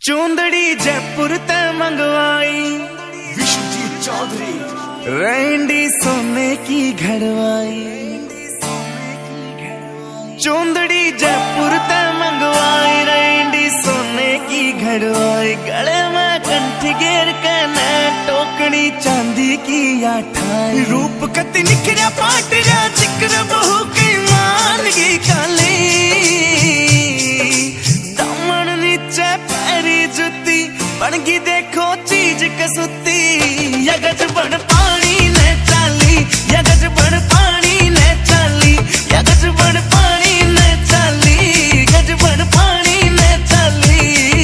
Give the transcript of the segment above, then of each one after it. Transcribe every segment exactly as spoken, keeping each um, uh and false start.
चूंदड़ी जयपुर ते मंगवाई विश्वजीत चौधरी, रैंडी सोने की घड़वाई। चूंदड़ी जयपुर ते मंगवाई, रैंडी सोने की घड़वाई। गले में कंठी घेर के न टोकनी चांदी की आठाई। रूप कति निखरा पाटरा चिकर बहु की मान की काली। दामन नीचे पैरी जुती बनगी देखो चीज कसुती। यगज बड़ पानी ने चाली, यगज बड़ पानी ने चाली, यगज बड़ पानी ने चाली, गज बड़ पानी ने चाली।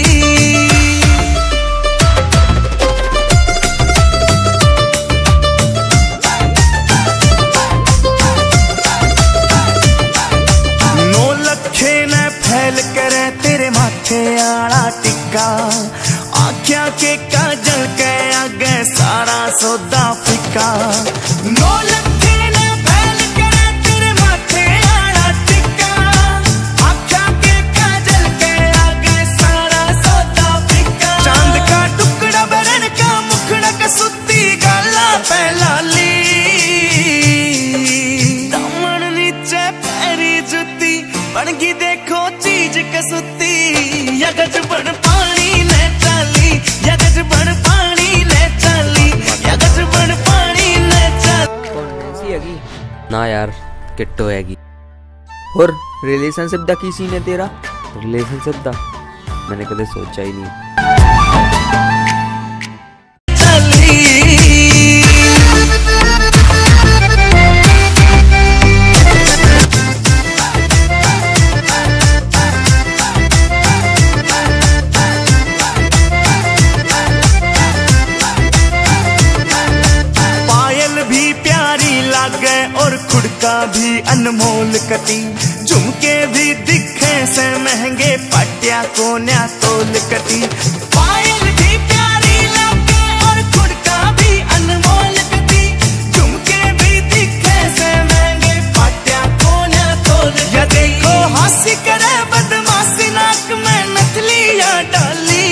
नौ लखे ने फैल करे तेरे माथे आला टिक्का। आख्या के काजल के आगे सारा सौदा फिका। नौ लखे ने फैल करे तेरे माथे आला टिक्का। आख्या के काजल के आगे सारा सौदा फिका। चांद का टुकड़ा बरन का मुखड़ा कसुती गाला पहलाली। दामन नीचे पैरी जुती बनगी देखो चीज कसुती। यगज बड़ पानी ने चाली, यगज बड़ पानी ने चाली, यगज बड़ पानी ने चाली। ना यार किट्टो हैगी। और रिलेशनशिप दा की सीन है तेरा? रिलेशनशिप दा मैंने कदे सोचा ही नहीं। और खुड़का भी अनमोल कटी। झुमके भी दिखे से महंगे पटिया को न्या तोल कटी। पायल भी प्यारी लगे और खुड़का भी अनमोल कटी। झुमके भी दिखे से महंगे पटिया को न्या तोल। या देखो हंसी करे बदमाशी नाक में नथलिया डाली।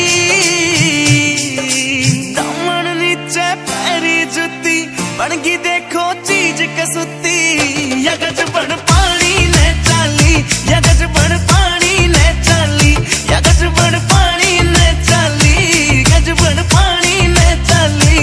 दामन नीचे पैरी जुती बनगी देखो चीज कसुती। यगज बड़ पानी ने चाली, यगज बड़ पानी ने चाली, यगज बड़ पानी ने चाली, गज बड़ पानी ने चाली।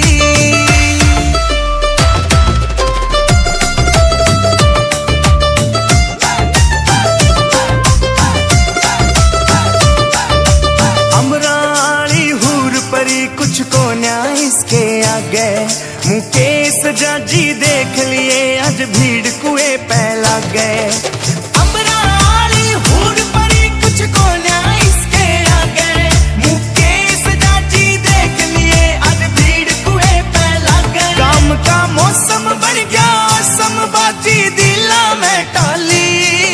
अमराली हूर परी कुछ को न्याय इसके आगे। मुकेश जाजी देख लिए आज भीड़ कुएं पे लग गए। अमराली हूर परी कुछ को न्याय इसके आगे। मुकेश जाजी देख लिए आज भीड़ कुएं पे लग गए। काम का मौसम बढ़ गया समबाजी दिला में टाली।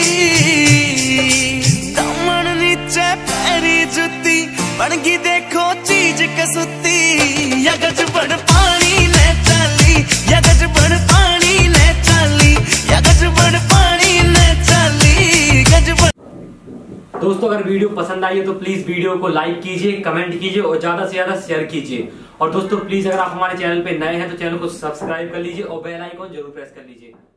दामन नीचे पैरी जुती बनगी देखो चीज कसुती। यगज बड़ पानी ने चाली, यगज बड़ पानी ने चाली, यगज बड़ पानी ने चाली, गज बड़। दोस्तों अगर वीडियो पसंद आई है तो प्लीज वीडियो को लाइक कीजिए, कमेंट कीजिए और ज्यादा से ज्यादा शेयर कीजिए। और दोस्तों प्लीज अगर आप हमारे चैनल पे नए हैं तो चैनल को सब्सक्राइब कर लीजिए और बेल आइकन जरूर प्रेस कर लीजिए।